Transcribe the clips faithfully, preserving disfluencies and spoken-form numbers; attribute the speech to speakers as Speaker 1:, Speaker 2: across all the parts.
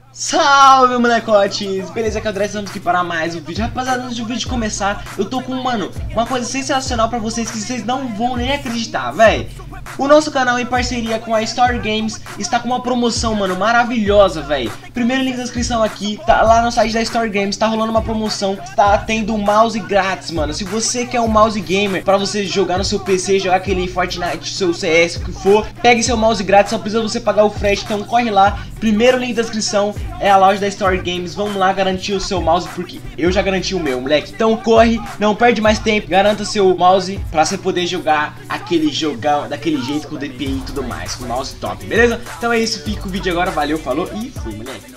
Speaker 1: Salve, molecotes! Beleza, aqui é o André, estamos aqui para mais um vídeo. Rapaziada, antes do vídeo começar, eu tô com, mano, uma coisa sensacional pra vocês que vocês não vão nem acreditar, véi. O nosso canal, em parceria com a Story Games, está com uma promoção, mano, maravilhosa, véi. Primeiro link da descrição aqui, tá lá no site da Story Games, tá rolando uma promoção, tá tendo um mouse grátis, mano. Se você quer um mouse gamer pra você jogar no seu P C, jogar aquele Fortnite, seu C S, o que for, pegue seu mouse grátis, só precisa você pagar o frete, então corre lá. Primeiro link da descrição é a loja da Story Games, vamos lá garantir o seu mouse, porque eu já garanti o meu, moleque. Então corre, não perde mais tempo, garanta seu mouse pra você poder jogar aquele jogão, daquele jeito com D P I e tudo mais, com mouse top, beleza? Então é isso, fica o vídeo agora, valeu, falou e fui, moleque.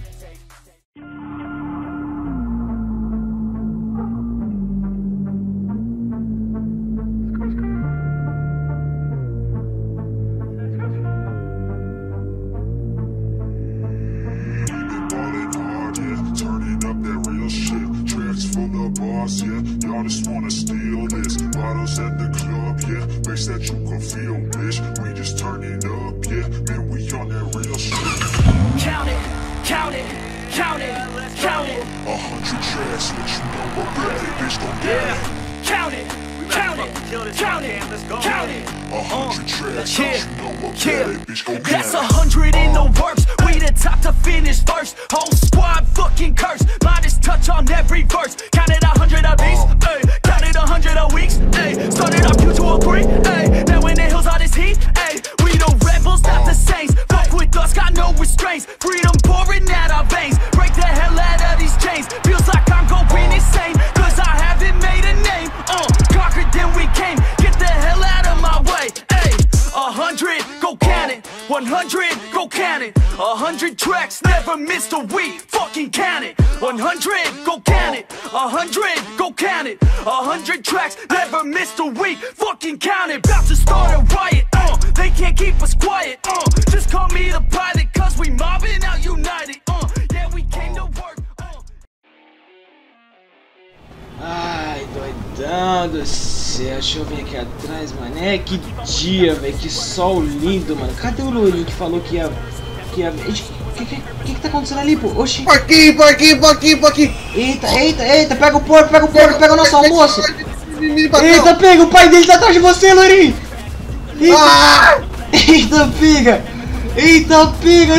Speaker 2: Yeah, y'all just wanna steal this. Bottles at the club, yeah. Bass that you can feel, bitch. We just turn it up, yeah. Man, we on that real shit.
Speaker 3: Count it, count it, count it, count it.
Speaker 2: A hundred tracks, let you know what bad bitch gon' get it.
Speaker 3: Count it, count it, count it, count it.
Speaker 2: A hundred tracks, let you know what bad bitch gon' get it.
Speaker 3: That's a hundred in the works. We the top to finish first. Whole squad fucking cursed. Modest touch on every verse. Counted a hundred a beats, ayy. Counted a hundred a weeks, ayy. Started off Q two oh three, ayy. Now in the hills all this heat, ayy. We the rebels, not the saints. Fuck with us, got no restraints. Freedom pouring out our veins. Break the hell out of these chains. Feels like I'm going insane, cause I haven't made a name. Uh, conquered then we came. Get the hell out of my way, ayy. A hundred, go count it. One hundred, go count it. A hundred tracks, never missed a week. Fucking count it. One hundred, go count it. A hundred, go count it. A hundred tracks, never missed a week. Fucking count it. About to start a riot. Uh, they can't keep us quiet. Uh, just call me the pilot, cause we mobbing out united. Uh, yeah, we came to work. Uh.
Speaker 1: Ai, doidão do céu, deixa eu ver aqui atrás, mano. É, que dia, velho, que sol lindo, mano. Cadê o Lourinho que falou que ia... que ia... O que, que, que que tá acontecendo ali, pô? Oxi.
Speaker 4: Porquinho, porquinho, porquinho, porquinho.
Speaker 1: Eita, eita, eita, pega o porco, pega o porco, pega o nosso almoço.
Speaker 4: Eita,
Speaker 1: Eita, pega, o pai dele tá atrás de você, Lourinho. Eita,
Speaker 4: ah!
Speaker 1: eita, piga. Eita, piga.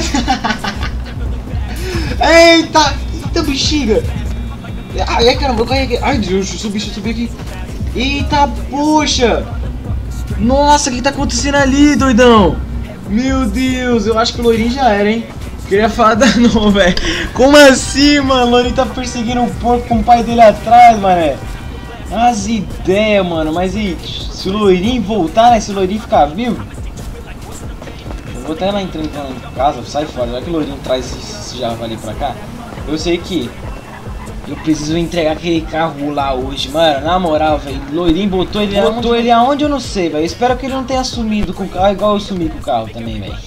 Speaker 1: Eita, eita, bexiga. Ai, ai, caramba, eu caí aqui. Ai, Deus, eu subi, eu subi aqui. Eita, poxa. Nossa, o que tá acontecendo ali, doidão? Meu Deus, eu acho que o Lourinho já era, hein? Queria falar da não, velho. Como assim, mano? O Lourinho tá perseguindo um porco com o pai dele atrás, mané. As ideias, mano. Mas e se o Lourinho voltar, né? Se o Lourinho ficar vivo. Eu vou até lá entrando em casa, sai fora. Já que o Lourinho traz esse javali pra cá, eu sei que eu preciso entregar aquele carro lá hoje, mano. Na moral, velho. Lourinho botou ele, botou aonde? ele aonde eu não sei, velho. Espero que ele não tenha sumido com o carro igual eu sumi com o carro também, velho.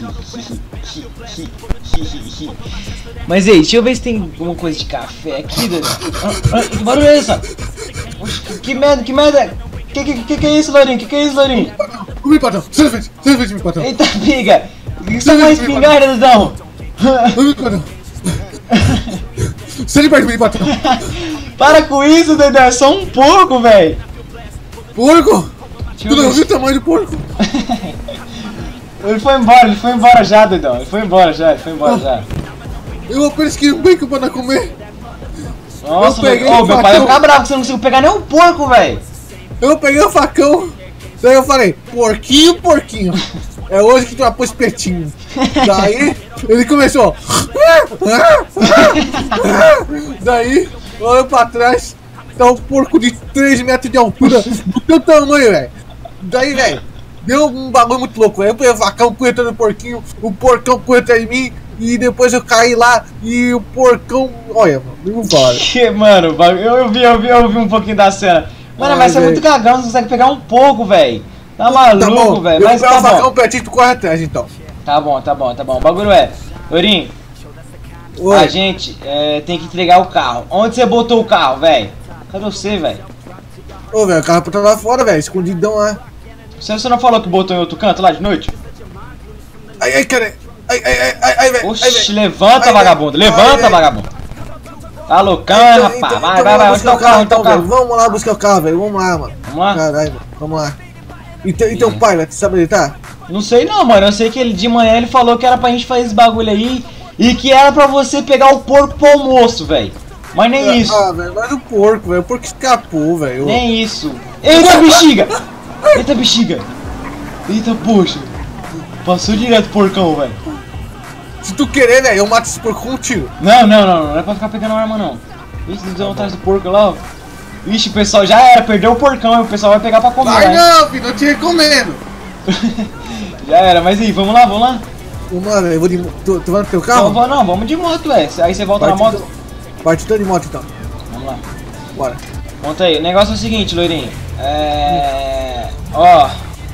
Speaker 1: Mas ei, deixa eu ver se tem alguma coisa de café aqui. Ah, ah, que barulho é esse? Que, que merda, que merda. Que, que, que que é isso, Lourinho? Que que é isso, Lourinho?
Speaker 4: Comi, patrão. Sai da frente, sai da frente, meu patrão.
Speaker 1: Eita, piga. Isso é uma espingarda, Dudão.
Speaker 4: Comi, patrão. Sai de perto de mim, patrão.
Speaker 1: Para com isso, Dedé. É só um porco, velho.
Speaker 4: Porco? Tu não viu o tamanho do porco?
Speaker 1: Ele foi embora, ele foi embora já, Dedão. Ele foi embora já, ele foi embora já.
Speaker 4: Eu apenas queria um bacon pra não comer.
Speaker 1: Nossa,
Speaker 4: eu peguei
Speaker 1: ô,
Speaker 4: o
Speaker 1: meu pai vai ficar bravo que você não conseguiu pegar nem um porco, velho.
Speaker 4: Eu peguei o facão. Daí eu falei, porquinho, porquinho. É hoje que tu vai pôr espetinho. Daí ele começou. Daí olhou pra trás. Tá um porco de três metros de altura. Do teu tamanho, velho. Daí, velho, deu um bagulho muito louco, velho. Eu peguei o facão, fui atrás do porquinho. O porcão foi atrás de mim. E depois eu caí lá e o porcão. Olha, mano, não fala.
Speaker 1: Que, mano, eu, eu vi, eu vi, eu vi um pouquinho da cena. Mano,
Speaker 4: Ai,
Speaker 1: mas você é
Speaker 4: véio.
Speaker 1: muito cagão, você consegue pegar um pouco, velho. Tá maluco, velho.
Speaker 4: Eu
Speaker 1: Mas
Speaker 4: pego
Speaker 1: tá
Speaker 4: o facão
Speaker 1: bom.
Speaker 4: pertinho, tu corre atrás então.
Speaker 1: Tá bom, tá bom, tá bom. O bagulho é, Lourinho,
Speaker 4: Oi.
Speaker 1: a gente é, tem que entregar o carro. Onde você botou o carro, velho? Cadê você, velho?
Speaker 4: Ô, velho, o carro tá lá fora, velho, escondidão lá.
Speaker 1: Você, você não falou que botou em outro canto lá de noite?
Speaker 4: Ai, ai, cara. Ai, ai, ai, ai, ai, velho.
Speaker 1: Oxi, levanta,
Speaker 4: Ai,
Speaker 1: vagabundo.
Speaker 4: ai,
Speaker 1: Levanta,
Speaker 4: ai.
Speaker 1: vagabundo. Tá loucão,
Speaker 4: Então,
Speaker 1: rapaz.
Speaker 4: então,
Speaker 1: Vai,
Speaker 4: então
Speaker 1: vai,
Speaker 4: vamos
Speaker 1: vai. Onde
Speaker 4: buscar
Speaker 1: tá o carro? Onde tá
Speaker 4: então,
Speaker 1: o carro?
Speaker 4: velho. Vamos lá buscar o carro, velho. Vamos lá, mano.
Speaker 1: Vamos lá?
Speaker 4: Caralho, mano. Vamos lá. Então, então
Speaker 1: Ih.
Speaker 4: pai, velho, tu sabe onde ele tá?
Speaker 1: Não sei não, mano. Eu sei que ele de manhã ele falou que era pra gente fazer esse bagulho aí. E que era pra você pegar o porco pro almoço, velho. Mas nem isso.
Speaker 4: Ah, velho, mas o porco, velho. O porco escapou, velho.
Speaker 1: Nem isso. Eita, bexiga! Eita, bexiga! Eita, poxa. Passou direto o porcão, velho.
Speaker 4: Se tu querer, velho, eu mato esse porco com um tiro.
Speaker 1: Não, não, não. Não é pra ficar pegando arma, não. Ixi, deu vontade do porco lá, ó. Ixi, o pessoal já era. Perdeu o porcão e o pessoal vai pegar pra comer,
Speaker 4: Vai
Speaker 1: né?
Speaker 4: não, filho. Eu te recomendo.
Speaker 1: Já era. Mas aí, vamos lá, vamos lá.
Speaker 4: Mano, eu vou de... Tu, tu vai no teu
Speaker 1: Não,
Speaker 4: carro?
Speaker 1: vou- não, vamos de moto, velho. Aí você volta na
Speaker 4: Parte
Speaker 1: moto.
Speaker 4: então. Parte então de moto, então.
Speaker 1: Vamos lá.
Speaker 4: Bora.
Speaker 1: Conta aí, o negócio é o seguinte, loirinho. É. Ó.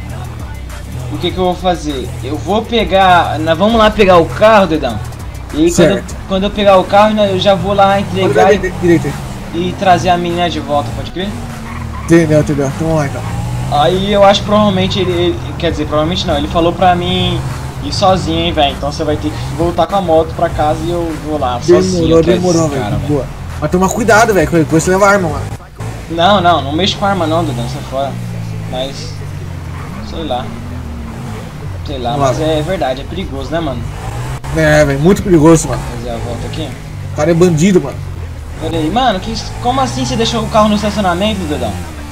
Speaker 1: O que que eu vou fazer? Eu vou pegar. Nós vamos lá pegar o carro, dedão. E aí quando eu,
Speaker 4: Certo.
Speaker 1: quando eu pegar o carro, né, eu já vou lá
Speaker 4: Pode
Speaker 1: entregar
Speaker 4: dar
Speaker 1: e,
Speaker 4: direito, direito aí.
Speaker 1: e trazer a menina de volta, pode crer?
Speaker 4: Entendeu, entendeu. Então vamos lá, então.
Speaker 1: Aí eu acho que provavelmente ele, ele- Quer dizer, provavelmente não, ele falou pra mim ir sozinho, hein, velho. Então você vai ter que voltar com a moto pra casa e eu vou lá sozinho.
Speaker 4: Demorou,
Speaker 1: atrás
Speaker 4: demorou,
Speaker 1: desse cara,
Speaker 4: velho. Boa. Mas toma cuidado, velho. Com você leva arma, mano.
Speaker 1: Não, não, não mexo com arma não, Dudão, sai fora. Mas. Sei lá. Sei lá,
Speaker 4: Vamos
Speaker 1: mas
Speaker 4: lá.
Speaker 1: é verdade, é perigoso, né, mano?
Speaker 4: É, velho. Muito perigoso, mano.
Speaker 1: Fazer a volta aqui.
Speaker 4: O cara é bandido, mano.
Speaker 1: Pera aí, mano, que, como assim você deixou o carro no estacionamento, Dudão?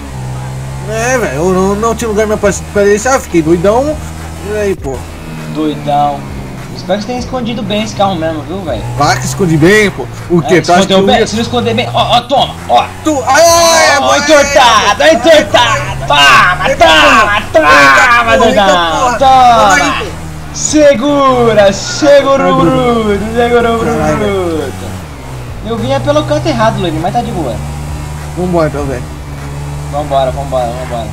Speaker 4: É, velho. Eu não, não tinha lugar mais pra, pra deixar. Fiquei doidão. E aí, pô.
Speaker 1: Doidão. Espero que você tenha escondido bem esse carro mesmo, viu, velho?
Speaker 4: Vai que esconde bem, pô. O quê?
Speaker 1: É,
Speaker 4: Tu acha que
Speaker 1: escondeu
Speaker 4: eu
Speaker 1: bem?
Speaker 4: ia...
Speaker 1: Se não esconder bem, ó, ó, toma, ó.
Speaker 4: Tu... Ai, ai,
Speaker 1: Ó,
Speaker 4: ai,
Speaker 1: entortado, ó, entortado. Toma, toma, toma,
Speaker 4: Eita,
Speaker 1: Dudão,
Speaker 4: porra.
Speaker 1: toma.
Speaker 4: Toma aí, pô.
Speaker 1: Segura, segura o bruto, segura o
Speaker 4: Caralho.
Speaker 1: bruto. Eu vinha pelo canto errado, Luiz, mas tá de boa.
Speaker 4: Vambora, então, velho.
Speaker 1: Vambora, vambora, vambora.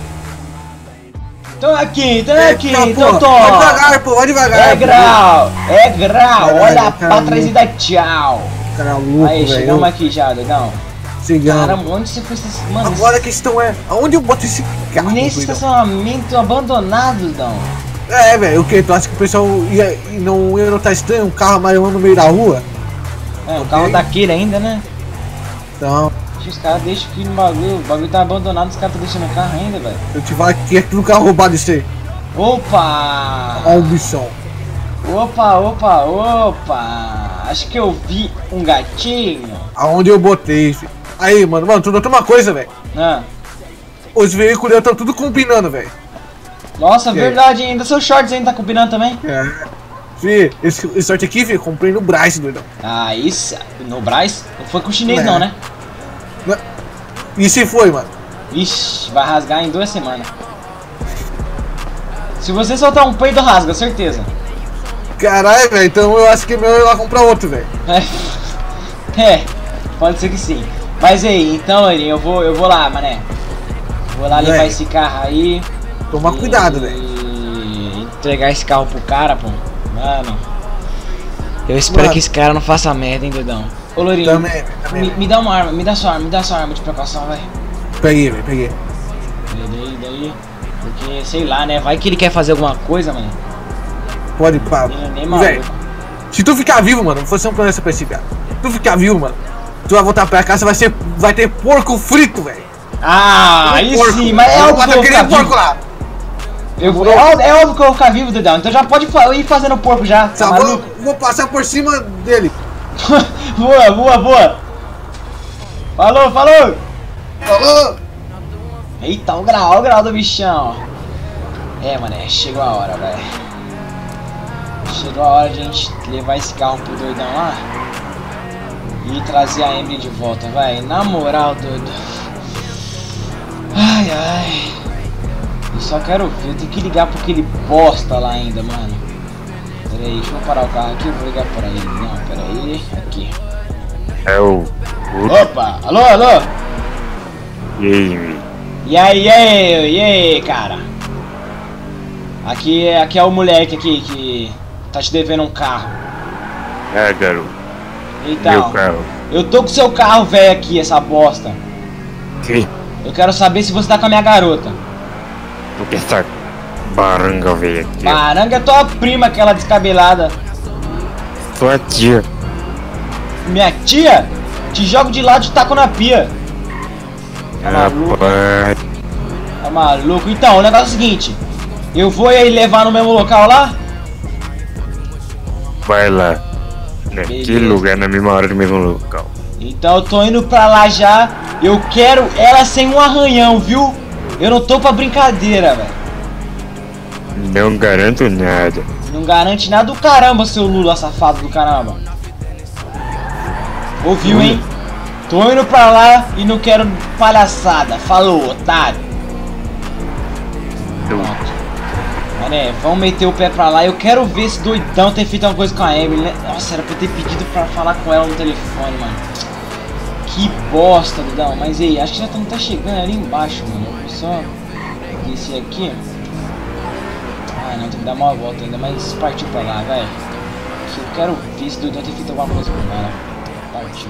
Speaker 1: Tô aqui, tô aqui,
Speaker 4: Eita,
Speaker 1: tô,
Speaker 4: pô.
Speaker 1: tô.
Speaker 4: Vai devagar, pô. Vai devagar.
Speaker 1: É
Speaker 4: pô.
Speaker 1: grau, é grau,
Speaker 4: Caralho,
Speaker 1: olha
Speaker 4: cara,
Speaker 1: pra trás e dá tchau.
Speaker 4: Cara louco,
Speaker 1: Aí,
Speaker 4: velho.
Speaker 1: chegamos aqui já, Dedão.
Speaker 4: Cigano.
Speaker 1: Caramba, onde você foi esse... Mano,
Speaker 4: Agora a questão é, aonde eu boto esse carro?
Speaker 1: nesse
Speaker 4: doidão?
Speaker 1: estacionamento abandonado, Dedão.
Speaker 4: É, velho, o que? Tu acha que o pessoal ia, e não ia notar estranho? Um carro amarelando no meio da rua?
Speaker 1: É, o
Speaker 4: Ok.
Speaker 1: carro daquele ainda, né?
Speaker 4: Então,
Speaker 1: Deixa os caras deixam aqui no bagulho, o bagulho tá abandonado, os caras estão deixando o carro ainda, velho.
Speaker 4: eu te falo que é tudo carro roubado isso aí.
Speaker 1: Opa!
Speaker 4: Ó o bichão.
Speaker 1: Opa, opa, opa! Acho que eu vi um gatinho.
Speaker 4: Aonde eu botei, filho. Aí, mano, mano, tu notou uma coisa, velho.
Speaker 1: Ah.
Speaker 4: Os veículos estão tudo combinando, velho.
Speaker 1: Nossa,
Speaker 4: E aí?
Speaker 1: verdade ainda. Seus shorts ainda tá combinando também?
Speaker 4: É. Fih, esse, esse sorte aqui, filho, comprei no Bryce, doidão.
Speaker 1: Ah, isso. No Braz? Não foi com o chinês,
Speaker 4: É.
Speaker 1: não, né?
Speaker 4: E se foi, mano?
Speaker 1: Ixi, vai rasgar em duas semanas. Se você soltar um peido, rasga, certeza.
Speaker 4: Caralho, velho, então eu acho que é melhor ir lá comprar outro, velho.
Speaker 1: É. É, pode ser que sim. Mas aí, então, Elinho, eu vou, eu vou lá, mané. Vou lá levar
Speaker 4: Véi.
Speaker 1: esse carro aí.
Speaker 4: Toma
Speaker 1: e-
Speaker 4: cuidado, velho.
Speaker 1: E entregar esse carro pro cara, pô. Mano. Eu espero
Speaker 4: Mano.
Speaker 1: que esse cara não faça merda, hein, Dedão. Ô, Lourinho,
Speaker 4: Também, velho, também.
Speaker 1: me, me dá uma arma, me dá sua arma, me dá sua arma de precaução, velho.
Speaker 4: Peguei, velho, peguei.
Speaker 1: Daí, daí. Porque, sei lá, né? Vai que ele quer fazer alguma coisa, mano.
Speaker 4: Pode, pá.
Speaker 1: Ele nem
Speaker 4: Velho,
Speaker 1: maluco.
Speaker 4: se tu ficar vivo, mano, você é um planeta pra esse cara. Se tu ficar vivo, mano, tu vai voltar pra casa, vai ser, vai ter porco frito, velho.
Speaker 1: Ah, aí
Speaker 4: Porco.
Speaker 1: sim, mas é
Speaker 4: Eu vou
Speaker 1: óbvio que
Speaker 4: matar
Speaker 1: eu vou
Speaker 4: aquele
Speaker 1: ficar
Speaker 4: porco
Speaker 1: vivo.
Speaker 4: lá.
Speaker 1: Eu vou, é, ó- é óbvio que eu vou ficar vivo, Dedão. Então já pode fa- ir fazendo porco já, tá
Speaker 4: Só vou,
Speaker 1: maluco?
Speaker 4: vou passar por cima dele.
Speaker 1: Boa, boa, boa. Falou, falou.
Speaker 4: Falou?
Speaker 1: Eita, o grau, o grau do bichão. É, mané, chegou a hora, velho. Chegou a hora de a gente levar esse carro pro doidão lá e trazer a Emily de volta, velho. Na moral, doido. Ai, ai. Eu só quero ver, eu tenho que ligar pra aquele bosta lá ainda, mano. Pera aí, deixa eu parar o carro aqui, eu vou ligar pra ele. Não, pera aí, aqui.
Speaker 5: É o.
Speaker 1: Opa, alô, alô.
Speaker 5: Game.
Speaker 1: E aí, e aí, e aí, cara? Aqui, aqui é o moleque aqui que tá te devendo um carro.
Speaker 5: É, garoto. Meu
Speaker 1: Então,
Speaker 5: carro.
Speaker 1: eu tô com seu carro velho aqui, essa bosta.
Speaker 5: Sim.
Speaker 1: Eu quero saber se você tá com a minha garota.
Speaker 5: Tu quer saber? baranga veio aqui.
Speaker 1: Baranga é tua prima, aquela descabelada.
Speaker 5: Tua tia.
Speaker 1: Minha tia? Te jogo de lado e te taco na pia. Tá maluco?
Speaker 5: Rapaz.
Speaker 1: Tá maluco? Então, o negócio é o seguinte. Eu vou aí levar no mesmo local lá?
Speaker 5: Vai lá. Naquele
Speaker 1: Beleza.
Speaker 5: lugar, na mesma hora, no mesmo local.
Speaker 1: Então eu tô indo pra lá já. Eu quero ela sem um arranhão, viu? Eu não tô pra brincadeira, velho.
Speaker 5: Não garanto nada.
Speaker 1: Não garante nada do caramba, seu Lula safado do caramba. Ouviu, hein? Tô indo pra lá e não quero palhaçada. Falou, otário.
Speaker 5: Tu-
Speaker 1: Mané, vamos meter o pé pra lá. Eu quero ver esse doidão ter feito alguma coisa com a Emily, né? Nossa, era pra eu ter pedido pra falar com ela no telefone, mano. Que bosta, doidão. Mas aí, acho que já estamos tá chegando ali embaixo, mano. Eu vou só descer aqui. Ah, não, tem que dar uma volta ainda, mas partiu pra lá, velho. Eu quero ver esse doidão ter feito alguma coisa com ela. Partiu.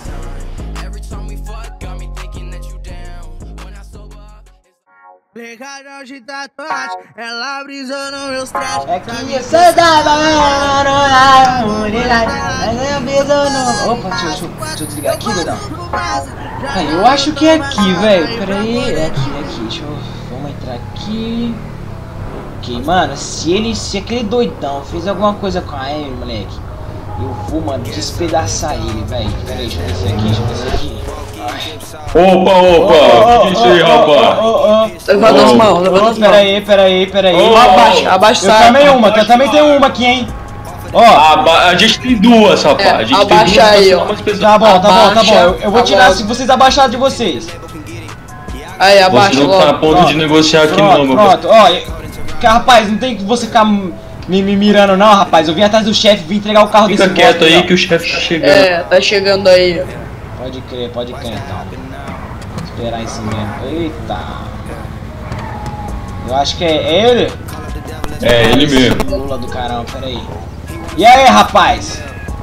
Speaker 6: Legal de tatuagem, ela brisou no meus trajes.
Speaker 1: É que eu sou da banana, mulher. Mas eu beijo no. Opa, deixa, deixa, deixa eu desligar aqui, doidão. Ah, eu acho que é aqui, velho. Pera aí, é aqui, é aqui. Deixa eu. Vamos entrar aqui. Ok, mano, se ele. Se aquele doidão fez alguma coisa com a Amy, moleque, eu vou, mano, despedaçar ele, velho. Pera aí, deixa eu descer aqui, deixa eu descer aqui.
Speaker 7: Opa, opa, o que é isso aí, rapaz?
Speaker 8: Levanta as mãos, levanta as
Speaker 1: Pera
Speaker 8: mãos.
Speaker 1: aí, pera aí, pera aí.
Speaker 7: Ô,
Speaker 8: Abaixa, abaixa
Speaker 1: Eu
Speaker 8: essa
Speaker 1: também
Speaker 8: arma.
Speaker 1: uma, eu também tenho uma aqui, hein. Ó,
Speaker 7: Aba- a gente tem duas, rapaz.
Speaker 8: É,
Speaker 7: a gente
Speaker 8: abaixa
Speaker 7: tem duas
Speaker 8: aí,
Speaker 7: pra
Speaker 8: ó.
Speaker 7: ser mais pesado.
Speaker 1: tá bom, tá bom, tá bom.
Speaker 8: Abaixa,
Speaker 1: Eu, eu vou tirar
Speaker 8: abaixa.
Speaker 1: se vocês abaixarem de vocês.
Speaker 8: Aí,
Speaker 7: Você
Speaker 8: abaixa
Speaker 7: não tá a
Speaker 8: logo.
Speaker 7: ponto
Speaker 1: Pronto,
Speaker 7: de negociar aqui
Speaker 1: Pronto,
Speaker 7: não, meu
Speaker 1: pronto. Ó, eu- que, rapaz, não tem que você ficar me, me mirando não, rapaz. Eu vim atrás do chefe, vim entregar o carro
Speaker 7: Fica
Speaker 1: desse
Speaker 7: quieto
Speaker 1: bosta
Speaker 7: aí
Speaker 1: ó.
Speaker 7: que o chefe tá chegando.
Speaker 8: É, tá chegando aí.
Speaker 1: Pode crer, pode crer então. Esperar isso mesmo. Eita. Eu acho que é, é ele?
Speaker 7: É, ele mesmo.
Speaker 1: Lula do caramba, pera aí. E aí, rapaz?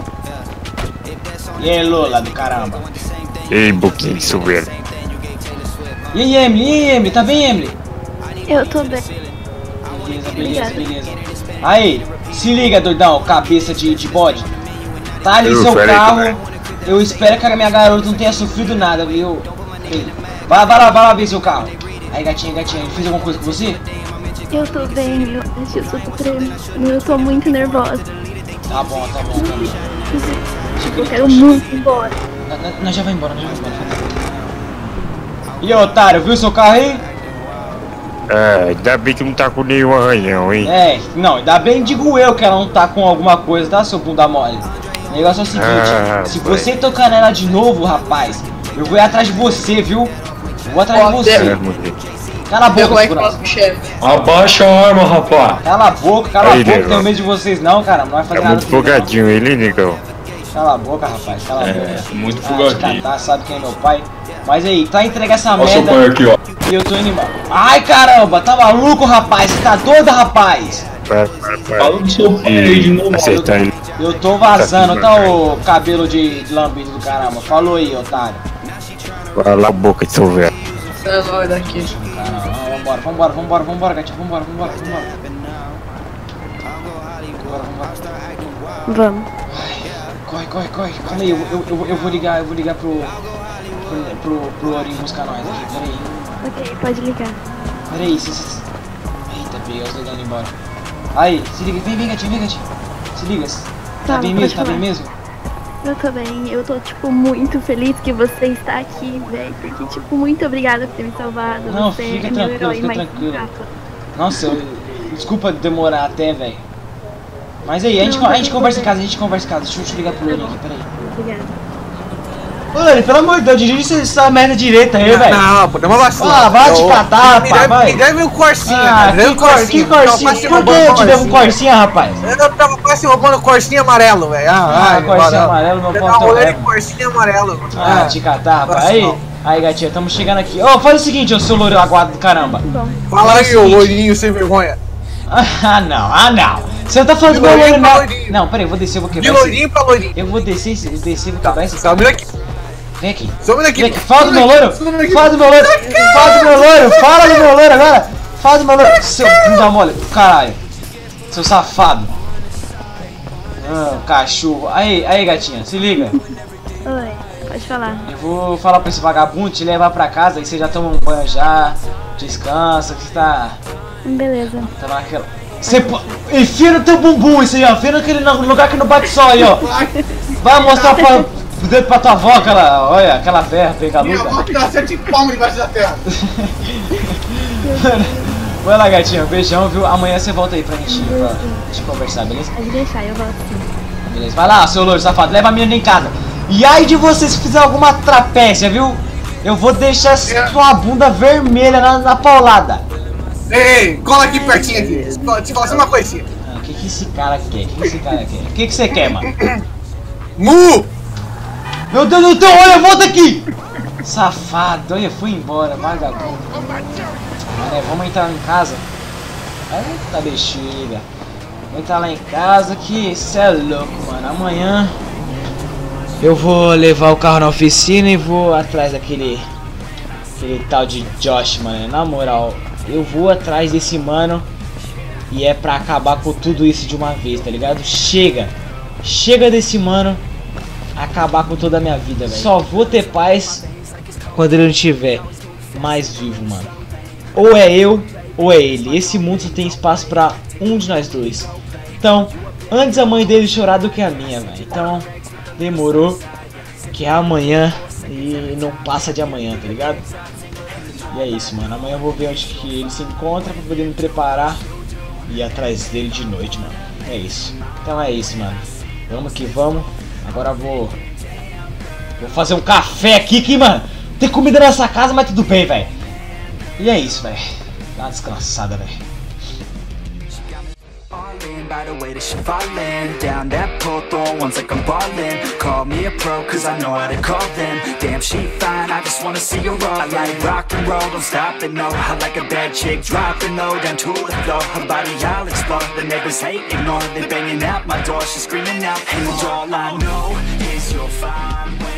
Speaker 1: E aí, Lula do caramba?
Speaker 5: Ei, Boquinha de Silveira.
Speaker 1: E aí, Emily? E aí, Emily? Tá bem, Emily?
Speaker 9: Eu tô bem.
Speaker 1: Beleza, beleza, beleza. Aí, se liga, doidão, cabeça de, de bode. Tá ali
Speaker 5: Eu,
Speaker 1: seu
Speaker 5: pera aí,
Speaker 1: carro.
Speaker 5: também.
Speaker 1: Eu espero que a minha garota não tenha sofrido nada, viu? Ei, Vai, vai lá, vai lá ver seu carro. Aí, gatinha, gatinha, ele fez alguma coisa com você?
Speaker 9: Eu tô bem, eu acho que eu só tô tremendo. Eu tô muito nervosa.
Speaker 1: Tá bom, tá bom, tá bom.
Speaker 9: Eu quero muito ir embora.
Speaker 1: Nós- nós- Nós já vai embora, nós já vai embora. E aí, otário, viu seu carro aí?
Speaker 5: Ah, ainda bem que não tá com nenhum arranhão, hein?
Speaker 1: É, não, ainda bem digo eu que ela não tá com alguma coisa, tá, seu bunda mole? O negócio é o seguinte,
Speaker 5: Ah,
Speaker 1: se
Speaker 5: vai.
Speaker 1: você tocar nela de novo, rapaz, eu vou ir atrás de você, viu? Eu vou atrás
Speaker 8: Ó,
Speaker 1: de você.
Speaker 5: É, mulher.
Speaker 1: Cala a
Speaker 8: Vê
Speaker 1: boca,
Speaker 8: como é que fala
Speaker 1: segurança.
Speaker 8: com o chefe.
Speaker 7: Abaixa a arma, rapaz.
Speaker 1: Cala a boca, cala a
Speaker 5: Aí,
Speaker 1: boca,
Speaker 5: nego.
Speaker 1: tenho medo de vocês não, cara, não vai fazer
Speaker 5: Tá
Speaker 1: nada
Speaker 5: muito
Speaker 1: comigo, não.
Speaker 5: folgadinho ele, negão.
Speaker 1: Cala a boca, rapaz, cala a
Speaker 7: É,
Speaker 1: boca.
Speaker 7: muito
Speaker 1: Ah,
Speaker 7: folgadinho.
Speaker 1: te catar, sabe quem é meu pai? Mas aí, tá entrega essa
Speaker 7: Olha o seu
Speaker 1: merda
Speaker 7: pai aqui, ó.
Speaker 1: e eu tô indo embora. Ai, caramba, tá maluco, rapaz? Você tá doido, rapaz?
Speaker 5: Vai, vai, vai.
Speaker 7: Fala do seu pai aí de novo.
Speaker 5: Acertar ele.
Speaker 1: Eu tô vazando,
Speaker 5: Tá
Speaker 1: tá
Speaker 5: filmando,
Speaker 1: o cabelo de, de lambido do caramba. Falou aí, otário.
Speaker 5: Vai lá, boca de Silveira.
Speaker 8: Você é nóis daqui.
Speaker 1: Caramba, vambora, vambora, vambora, vambora, gatinho, vambora, vambora, vambora. Vambora, vambora.
Speaker 9: Vamos.
Speaker 1: Corre, corre, corre, calma aí, eu, eu, eu, eu vou ligar, eu vou ligar pro. pro, pro, pro Lourinho buscar nós aqui, peraí.
Speaker 9: Ok, pode ligar.
Speaker 1: Peraí, se, se... Eita, peguei os dois indo embora. Aí, se liga, vem, vem, gatinho, vem, gatinho. Se liga, tá
Speaker 9: Tá,
Speaker 1: bem
Speaker 9: pode
Speaker 1: mesmo, tá bem
Speaker 9: falar.
Speaker 1: mesmo?
Speaker 9: Eu tô bem, eu tô, tipo, muito feliz que você está aqui, velho. Porque, tipo, muito obrigada por ter me salvado.
Speaker 1: Não,
Speaker 9: você
Speaker 1: fica
Speaker 9: é meu
Speaker 1: tranquilo,
Speaker 9: herói
Speaker 1: fica
Speaker 9: mais
Speaker 1: tranquilo.
Speaker 9: capa.
Speaker 1: Nossa, eu, desculpa demorar até, velho. Mas aí, a gente,
Speaker 9: Não,
Speaker 1: a gente
Speaker 9: tá
Speaker 1: conversa em
Speaker 9: tudo
Speaker 1: casa, a gente conversa em casa. Deixa eu te ligar pro Lourinho aqui, peraí.
Speaker 9: Obrigada.
Speaker 1: Ô, Lourinho, pelo amor de Deus, dirige essa merda direita aí, velho.
Speaker 4: Não, pô, deu uma vacina.
Speaker 1: Ah, vai te
Speaker 4: Eu-
Speaker 1: catar,
Speaker 4: me
Speaker 1: rapaz,
Speaker 4: deve-
Speaker 1: vai.
Speaker 4: Me deve um Corsinha,
Speaker 1: Ah,
Speaker 4: cara. Me deve
Speaker 1: que,
Speaker 4: um
Speaker 1: cor,
Speaker 4: Corsinha.
Speaker 1: que
Speaker 4: Eu tava
Speaker 1: corsinha?
Speaker 4: quase
Speaker 1: Por que
Speaker 4: roubando
Speaker 1: eu te devo um
Speaker 4: Corsinha.
Speaker 1: corsinha, rapaz?
Speaker 4: Eu tava quase roubando Corsinha amarelo, velho. Ah,
Speaker 1: Ah,
Speaker 4: vai,
Speaker 1: Corsinha
Speaker 4: vai,
Speaker 1: amarelo, meu
Speaker 4: vai.
Speaker 1: pau
Speaker 4: Dá um
Speaker 1: tão
Speaker 4: rolê de
Speaker 1: leve.
Speaker 4: Corsinha amarelo.
Speaker 1: Ah, te catar, rapaz. Aí,
Speaker 4: Não.
Speaker 1: aí, gatinha, tamo chegando aqui. Ô, faz o seguinte, ô seu louro aguado do caramba.
Speaker 9: Bom,
Speaker 4: Fala
Speaker 1: Faz
Speaker 4: aí,
Speaker 1: o
Speaker 4: ô
Speaker 1: seguinte.
Speaker 4: loirinho sem vergonha.
Speaker 1: Ah, não, ah, não. Você não tá falando
Speaker 4: De
Speaker 1: do meu loiro,
Speaker 4: loirinho pra
Speaker 1: não.
Speaker 4: loirinho.
Speaker 1: Não, peraí, eu vou descer, eu vou
Speaker 4: De
Speaker 1: quebrar esse...
Speaker 4: loirinho pra loirinho.
Speaker 1: Eu vou descer, esse- descer, vou quebrar esse...
Speaker 4: Sobe daqui.
Speaker 1: Vem aqui.
Speaker 4: Sobe daqui.
Speaker 1: Vem aqui, fala do
Speaker 4: Sobe
Speaker 1: meu
Speaker 4: daqui,
Speaker 1: loiro.
Speaker 4: sobe daqui.
Speaker 1: Fala do meu loiro. Fala do meu loiro. Fala do meu loiro agora. Fala do meu nome, seu bunda mole, caralho. Seu safado. Ah, cachorro. Aí, aí, gatinha, se liga.
Speaker 9: Oi, pode falar.
Speaker 1: Eu vou falar pra esse vagabundo te levar pra casa e você já toma um banho já, descansa, que você tá...
Speaker 9: Beleza.
Speaker 1: Tá naquela... Você pô... enfia no teu bumbum isso aí, ó. Enfia naquele lugar que não bate sol aí, ó. Vai mostrar pra... o dedo pra tua avó, aquela... olha, aquela terra, pega
Speaker 4: Minha avó que dá sete palmas debaixo da terra.
Speaker 1: Vai lá, gatinha, beijão, viu? Amanhã você volta aí pra gente, pra gente conversar, beleza?
Speaker 9: Pode deixar, eu volto sim.
Speaker 1: Beleza, vai lá, seu louro safado, leva a menina em casa. E aí de você se fizer alguma trapécia, viu? Eu vou deixar sua bunda vermelha na, na paulada.
Speaker 4: Ei, cola aqui pertinho aqui. Te falar só uma coisinha.
Speaker 1: O ah, que que esse cara quer? O que que esse cara quer? O que que você quer, mano?
Speaker 4: Mu!
Speaker 1: Meu Deus do céu, olha, volta aqui! Safado, olha, fui embora, vagabundo. Mané, vamos entrar em casa. Eita bexiga. Vou entrar lá em casa que cê é louco, mano. Amanhã eu vou levar o carro na oficina e vou atrás daquele aquele tal de Josh, mano. Na moral, eu vou atrás desse mano e é pra acabar com tudo isso de uma vez, tá ligado? Chega! Chega desse mano acabar com toda a minha vida, velho. Só vou ter paz quando ele não estiver mais vivo, mano. Ou é eu, ou é ele. Esse mundo só tem espaço pra um de nós dois. Então, antes a mãe dele chorar do que a minha, velho. Então, demorou. Que é amanhã e não passa de amanhã, tá ligado? E é isso, mano. Amanhã eu vou ver onde que ele se encontra pra poder me preparar e ir atrás dele de noite, mano. É isso. Então é isso, mano. Vamos que vamos. Agora eu vou... Vou fazer um café aqui, que, mano, tem comida nessa casa, mas tudo bem, velho. E é isso, velho. Dá uma descansada, velho.
Speaker 3: By the way that she fallin' down that pole, throwing ones like I'm ballin'. Call me a pro, cause I know how to call them. Damn, she fine, I just wanna see her all. I like rock and roll, don't stop it, no. I like a bad chick, dropping low, down to the floor. Her body, I'll explore. The neighbors hate, ignore. They banging at my door, she's screaming out. And all I know is you're fine.